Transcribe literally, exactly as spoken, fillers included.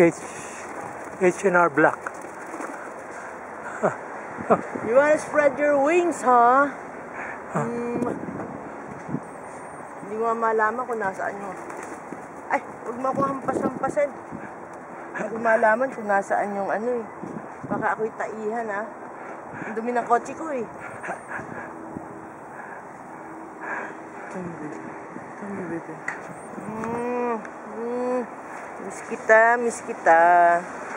H, H and R Block. You wanna spread your wings, huh? Huh? Hmm. Hindi mo malaman kung nasaan yung... Ay, huwag mo ako hampas-hampasin. Hindi ko malaman kung nasaan yung ano eh. Baka ako'y taihan, ha? Ang dumi ng kotse ko eh. Come baby. Come baby. Hmm. Hmm. Miss kita, miss kita.